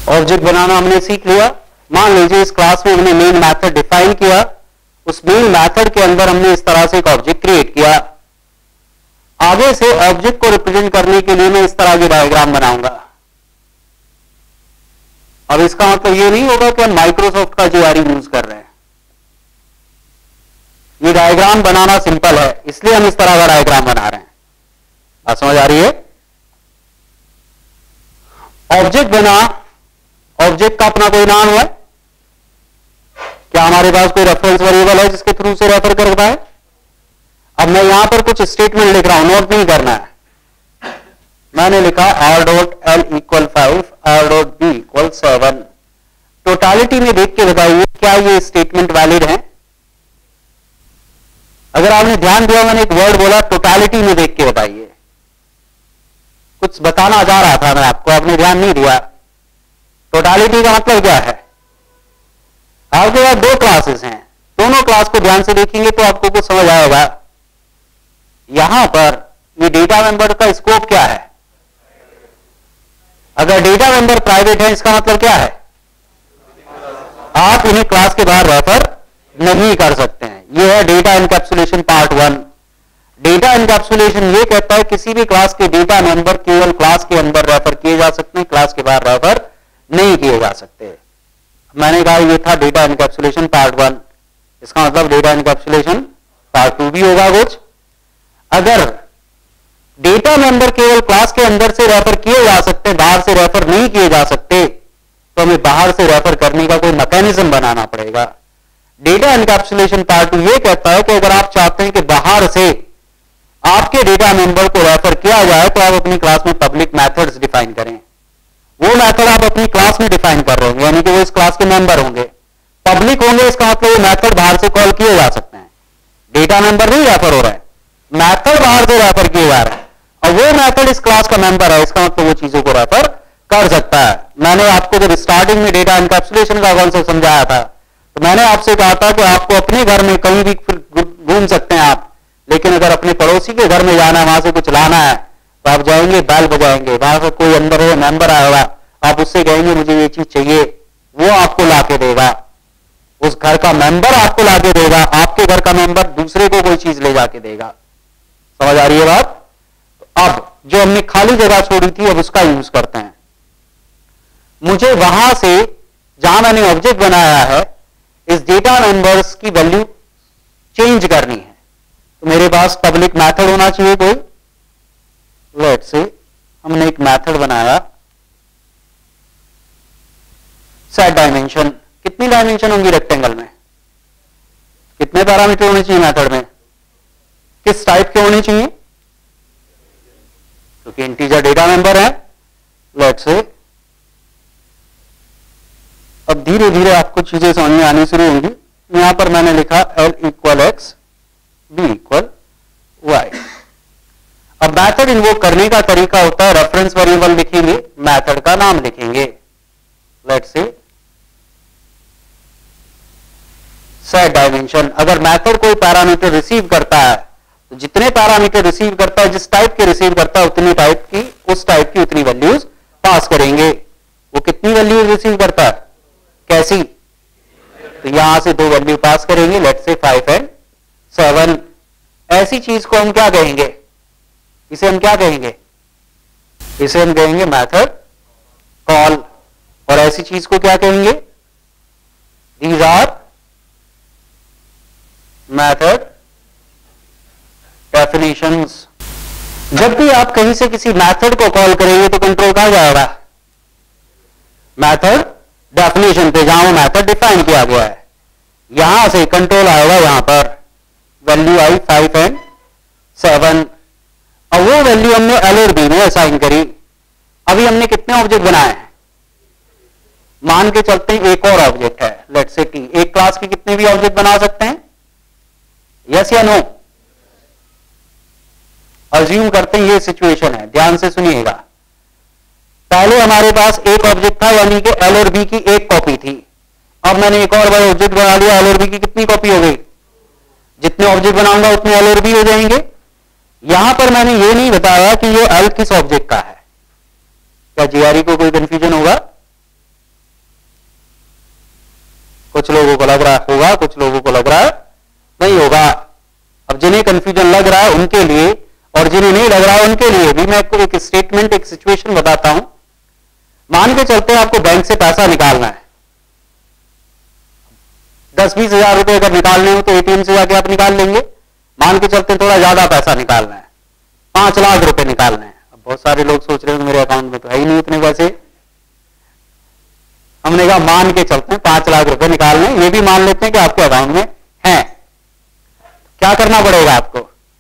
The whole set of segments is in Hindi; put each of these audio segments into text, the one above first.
ऑब्जेक्ट बनाना हमने सीख लिया। मान लीजिए इस क्लास में हमने मेन मेथड डिफाइन किया, उस मेन मेथड के अंदर हमने इस तरह से एक ऑब्जेक्ट क्रिएट किया। आगे से ऑब्जेक्ट को रिप्रेजेंट करने के लिए मैं इस तरह की डायग्राम बनाऊंगा। अब इसका मतलब ये नहीं होगा कि हम माइक्रोसॉफ्ट का जीआरई यूज कर रहे हैं। ये डायग्राम बनाना सिंपल है, इसलिए हम इस तरह का डायग्राम बना रहे हैं। बात समझ आ रही है? ऑब्जेक्ट बना, ऑब्जेक्ट का अपना कोई नाम है क्या? हमारे पास कोई रेफरेंस वेरिएबल है जिसके थ्रू से रेफर करता है? अब मैं यहां पर कुछ स्टेटमेंट लिख रहा हूं, नोट नहीं करना है। मैंने लिखा r.l = 5, r.b = 7। टोटालिटी में देख के बताइए क्या ये स्टेटमेंट वैलिड है? अगर आपने ध्यान दिया, मैंने एक वर्ड बोला, टोटालिटी में देख के बताइए। कुछ बताना जा रहा था मैं आपको, आपने ध्यान नहीं दिया। टोटालिटी का मतलब क्या है? आपके पास दो क्लासेस हैं, दोनों क्लास को ध्यान से देखेंगे तो आपको कुछ समझ आएगा। यहां पर ये डेटा मेंबर का स्कोप क्या है? अगर डेटा मेंबर प्राइवेट है, इसका मतलब क्या है? आप इन्हें क्लास के बाहर रेफर नहीं कर सकते हैं। यह है data encapsulation part 1। Data encapsulation ये कहता है किसी भी क्लास के डेटा मेंबर केवल क्लास के अंदर रेफर किए जा सकते हैं, क्लास के बाहर रेफर नहीं किए जा सकते। मैंने कहा ये था डेटा एनकैप्सुलेशन पार्ट 1। इसका मतलब डेटा एनकैप्सुलेशन पार्ट 2 भी होगा कुछ। अगर डेटा मेंबर केवल क्लास के अंदर से रेफर किए जा सकते हैं, बाहर से रेफर नहीं किए जा सकते, तो हमें बाहर से रेफर करने का कोई मैकेनिज्म बनाना पड़ेगा। डेटा एनकैप्सुलेशन पार्ट 2 ये कहता है कि अगर आप चाहते हैं कि बाहर से आपके डेटा मेंबर को रेफर किया जाए, तो आप अपनी क्लास में पब्लिक मेथड्स डिफाइन करें। वो मेथड आप अपनी क्लास में डिफाइन कर रहे होंगे, यानी कि वो इस क्लास के मेंबर होंगे, पब्लिक होंगे। इसका मतलब वो मेथड बाहर से कॉल किए जा सकते हैं। डेटा मेंबर नहीं रेफर हो रहा है, मेथड बाहर से रेफर किए जा रहा है, और वो मेथड इस क्लास का मेंबर है। इसका मतलब वो चीजों को रेफर कर सकता है। मैंने आपको जब स्टार्टिंग में डेटा एनकैप्सुलेशन का कॉन्सेप्ट समझाया था, तो मैंने आपसे कहा था कि आपको अपने घर में कहीं भी घूम सकते हैं आप, लेकिन अगर अपने पड़ोसी के घर में जाना है, वहां से कुछ लाना है, तो आप जाएंगे, बैल बजाएंगे, वहां से कोई अंदर हो मेंबर आएगा, आप उससे कहेंगे मुझे ये चीज चाहिए, वो आपको लाके देगा। उस घर का मेंबर आपको लाके देगा, आपके घर का मेंबर दूसरे को कोई चीज ले जाके देगा। समझ आ रही है बात? अब जो हमने खाली जगह छोड़ी थी, अब उसका यूज करते हैं। मुझे वहां से जहां मैंने ऑब्जेक्ट बनाया है, इस डेटा मेंबर्स की वैल्यू चेंज करनी है, तो मेरे पास पब्लिक मेथड होना चाहिए कोई। लेट्स से हमने एक मेथड बनाया सेट डायमेंशन। कितनी डायमेंशन होंगी रेक्टेंगल में? कितने पैरामीटर होने चाहिए मेथड में? किस टाइप के होने चाहिए? क्योंकि इंटीजर डेटा मेंबर है। लेट्स से अब धीरे धीरे आपको चीजें समझ में आनी शुरू होंगी। यहां पर मैंने लिखा L = X, B = Y। अब मेथड इन्वोक करने का तरीका होता है, रेफरेंस वेरिएबल लिखेंगे, मेथड का नाम लिखेंगे। Let's say set dimension. अगर मेथड कोई पैरामीटर रिसीव करता है, तो जितने पैरामीटर रिसीव करता है, जिस टाइप के रिसीव करता है, उतनी टाइप की, उस टाइप की उतनी वैल्यूज पास करेंगे। वो कितनी वैल्यूज रिसीव करता है? कैसी? तो यहां से दो वैल्यू पास करेंगे, लेट्स से 5 और 7। ऐसी चीज को हम क्या कहेंगे? इसे हम क्या कहेंगे? इसे हम कहेंगे मेथड कॉल। और ऐसी चीज को क्या कहेंगे? These are method definitions. जब भी आप कहीं से किसी मेथड को कॉल करेंगे, तो कंट्रोल कहां जाएगा? मेथड डेफिनेशन पे, जहां वो मेथड डिफाइन किया गया है। यहां से कंट्रोल आएगा, यहां पर वैल्यू आई 5 और 7। और वो वैल्यू हमने L और B में असाइन करी। अभी हमने कितने ऑब्जेक्ट बनाए हैं? मान के चलते हैं एक और ऑब्जेक्ट है, लेट्स से T। एक क्लास के कितने भी ऑब्जेक्ट बना सकते हैं? यस या नो? अज्यूम करते हैं ये सिचुएशन है, ध्यान से सुनिएगा। पहले हमारे पास एक ऑब्जेक्ट था, यानी कि L और B की एक कॉपी थी। अब मैंने एक और बड़ा ऑब्जेक्ट बना लिया, L और B की कितनी कॉपी हो गई? जितने ऑब्जेक्ट बनाऊंगा उतने L और B हो जाएंगे। यहां पर मैंने ये नहीं बताया कि ये L किस ऑब्जेक्ट का है। क्या जीआरई को कोई कंफ्यूजन होगा? होगा, कुछ लोगों को लग रहा है नहीं होगा। अब जिन्हें कंफ्यूजन लग रहा है उनके लिए और जिन्हें नहीं लग रहा है उनके लिए भी मैं आपको एक स्टेटमेंट, एक सिचुएशन बताता हूं। मान के चलते हैं आपको बैंक से पैसा निकालना है, 10-20 हजार रुपए अगर निकालने हो तो एटीएम से जाके आप निकाल लेंगे। मान के चलते थोड़ा ज्यादा पैसा निकालना है, 5 लाख रुपए निकालना है। अब बहुत सारे लोग सोच रहे हैं मेरे अकाउंट में तो है ही नहीं उतने पैसे। हमने कहा मान के चलते हैं 5 लाख रुपए निकालने, ये भी मान लेते हैं कि आपके अकाउंट में है। क्या करना पड़ेगा आपको?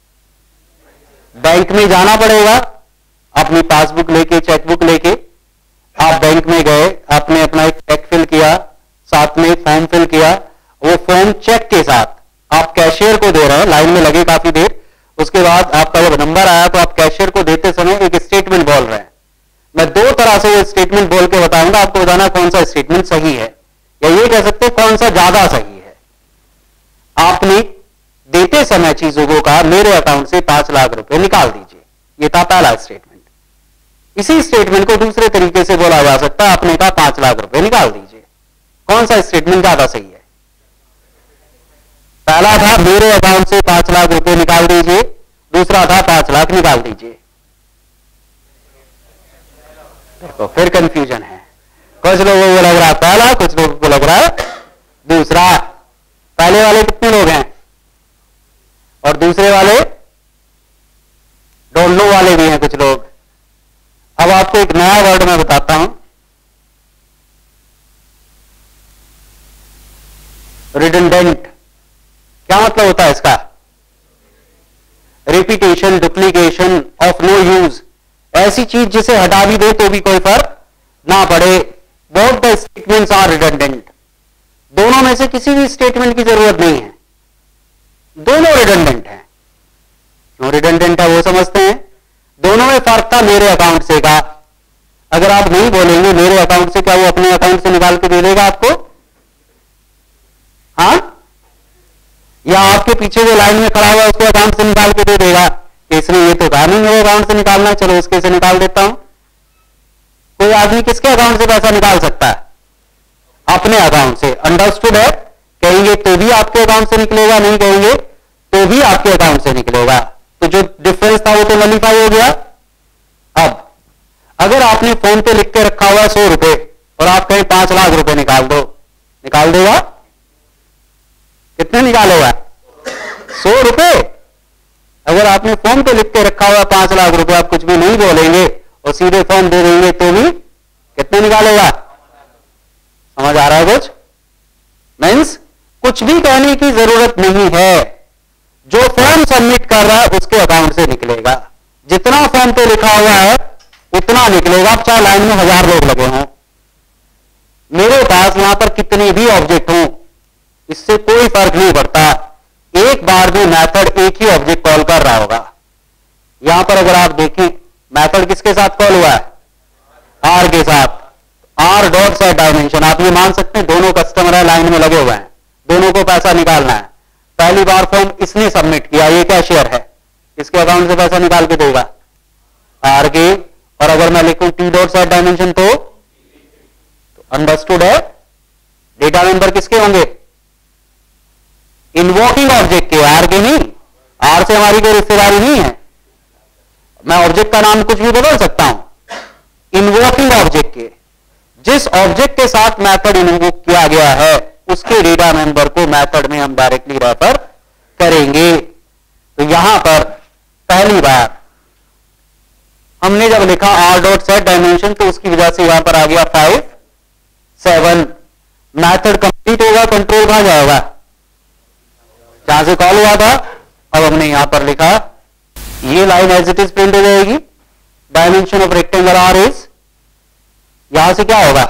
बैंक में जाना पड़ेगा, अपनी पासबुक लेके, चेकबुक लेके आप बैंक में गए, आपने अपना एक चेक फिल किया, साथ में फॉर्म फिल किया। वो फॉर्म चेक के साथ आप कैशियर को दे रहे हैं, लाइन में लगे काफी देर, उसके बाद आपका जब नंबर आया तो आप कैशियर को देते समय एक स्टेटमेंट बोल रहे हैं। मैं 2 तरह से ये स्टेटमेंट बोल के बताऊंगा, आपको बताना कौन सा स्टेटमेंट सही है, या ये कह सकते हैं कौन सा ज्यादा सही है। आपने देते समय चीजों को कहा मेरे अकाउंट से 5 लाख रुपए निकाल दीजिए, ये था पहला स्टेटमेंट। इसी स्टेटमेंट को दूसरे तरीके से बोला जा सकता है, आपने कहा 5 लाख रुपए निकाल दीजिए। कौन सा स्टेटमेंट ज्यादा सही है? पहला था मेरे अकाउंट से 5 लाख रुपए निकाल दीजिए, दूसरा था 5 लाख निकाल दीजिए। देखो फिर कंफ्यूजन है, कुछ लोगों को लग रहा है पहला, कुछ लोगों को लग रहा है दूसरा। पहले वाले कितने लोग हैं और दूसरे वाले डोंट नो वाले भी हैं कुछ लोग। अब आपको एक नया वर्ड मैं बताता हूं, रिडंडेंट। क्या मतलब होता है इसका? Repetition, duplication, of no use, ऐसी चीज जिसे हटा भी दे तो भी कोई फर्क ना पड़े। Both the statements are redundant. दोनों में से किसी भी स्टेटमेंट की जरूरत नहीं है, दोनों रिडंडेंट हैं। क्यों रिडंडेंट है वो समझते हैं। दोनों में फर्क था मेरे अकाउंट से का। अगर आप नहीं बोलेंगे मेरे अकाउंट से, क्या वो अपने अकाउंट से निकाल के दे देगा आपको? हाँ, या आपके पीछे जो लाइन में खड़ा हुआ है उसके अकाउंट से निकाल के दे देगा? इसने ये तो कहा नहीं मेरे अकाउंट से निकालना, चलो उसके से निकाल देता हूं। कोई आदमी किसके अकाउंट से पैसा निकाल सकता है? अपने अकाउंट से। अंडरस्टूड है? कहेंगे तो भी आपके अकाउंट से निकलेगा, नहीं कहेंगे तो भी आपके अकाउंट से निकलेगा। तो जो डिफरेंस था वो तो नलिफाई हो गया। अब अगर आपने फोन पे लिख के रखा हुआ है 100 रुपए और आप कहें 5 लाख रुपए निकाल दो, निकाल देगा? कितने निकालेगा? 100 रुपए। अगर आपने फोन पे लिख के रखा हुआ 5 लाख रुपए, आप कुछ भी नहीं बोलेंगे और सीधे फॉर्म दे देंगे तो भी कितने निकालेगा? समझ आ रहा है कुछ? मीन्स कुछ भी कहने की जरूरत नहीं है, जो फॉर्म सबमिट कर रहा है उसके अकाउंट से निकलेगा। जितना फॉर्म पे लिखा हुआ है उतना निकलेगा, चाहे लाइन में 1000 लोग लगे हों। मेरे पास यहां पर कितने भी ऑब्जेक्ट हों, इससे कोई फर्क नहीं पड़ता। एक बार भी मेथड एक ही ऑब्जेक्ट कॉल कर रहा होगा। यहां पर अगर आप देखें मेथड किसके साथ कॉल हुआ है? आर के साथ। R dot set dimension. आप ये मान सकते हैं दोनों कस्टमर है, लाइन में लगे हुए हैं, दोनों को पैसा निकालना है। पहली बार फॉर्म इसने सबमिट किया, ये कैशियर है, इसके अकाउंट से पैसा निकाल के देगा आर के। और अगर मैं लिखूं टी डॉट सेट डायमेंशन तो अंडरस्टूड है? डेटा मेंबर किसके होंगे? इन्वोकिंग ऑब्जेक्ट के, आर के नहीं। आर से हमारी कोई रिश्तेदारी नहीं है, मैं ऑब्जेक्ट का नाम कुछ भी बदल सकता हूं। इन्वोकिंग ऑब्जेक्ट के, जिस ऑब्जेक्ट के साथ मेथड इन्वोक किया गया है उसके डेटा मेंबर को मेथड में हम डायरेक्टली रेफर करेंगे। तो यहां पर पहली बार हमने जब लिखा आर डॉट सेट डायमेंशन तो उसकी वजह से यहां पर आ गया 5 7। मेथड कंप्लीट होगा, कंट्रोल कहां जाएगा? जहां से कॉल हुआ था। अब हमने यहां पर लिखा, ये line as it is print हो जाएगी। Dimension of rectangle R is, यहां से क्या होगा?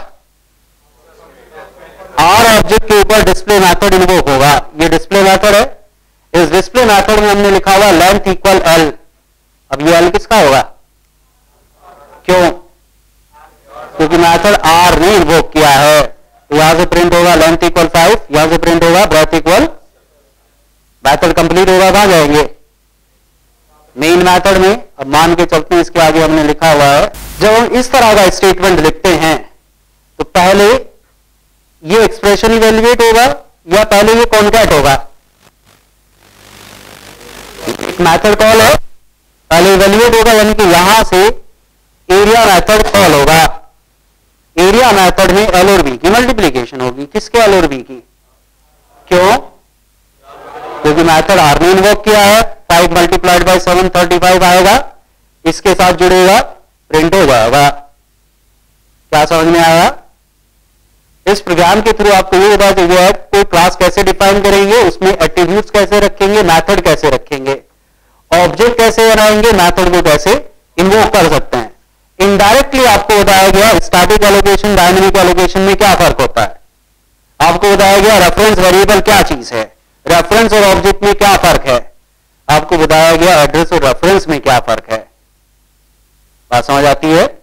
आर ऑब्जेक्ट के ऊपर डिस्प्ले मेथड इन्वोक होगा। ये डिस्प्ले मेथड है, इस डिस्प्ले मेथड में हमने लिखा हुआ लेंथ इक्वल एल। अब ये एल किसका होगा? क्यों? क्योंकि मेथड आर ने इन्वोक किया है। तो यहां से प्रिंट होगा लेंथ इक्वल 5, यहां से प्रिंट होगा ब्रेथ इक्वल। मेथड कंप्लीट होगा, कहां जाएंगे? मेन मेथड में। अब मान के चलते हैं इसके आगे हमने लिखा हुआ है, जब हम इस तरह का स्टेटमेंट लिखते हैं तो पहले ये एक्सप्रेशन इवेल्युएट होगा, या पहले ये कॉन्कैट होगा? एक मैथड कॉल है, पहले इवेल्युएट होगा, यानी कि यहां से एरिया मैथड कॉल होगा। एरिया मैथड में एल और बी की मल्टीप्लीकेशन होगी। किसके? एल और बी की। क्यों? क्योंकि मैथड आर ने इन्वोक किया है। 5 मल्टीप्लाइड बाई 7 35 आएगा, इसके साथ जुड़ेगा, प्रिंट हो जाएगा। क्या समझ में आया? इस प्रोग्राम के थ्रू आपको ये बता दिया है कोई क्लास कैसे डिफाइन करेंगे, उसमें एट्रीब्यूट्स कैसे रखेंगे, मैथड कैसे रखेंगे, ऑब्जेक्ट कैसे बनाएंगे, मैथड को कैसे इन्वोक कर सकते हैं। इनडायरेक्टली आपको बताया गया स्टैटिक एलोकेशन डायनेमिक एलोकेशन में क्या फर्क होता है। आपको बताया गया रेफरेंस वेरिएबल क्या चीज है, रेफरेंस और ऑब्जेक्ट में क्या फर्क है, आपको बताया गया एड्रेस और रेफरेंस में क्या फर्क है। बात समझ आती है?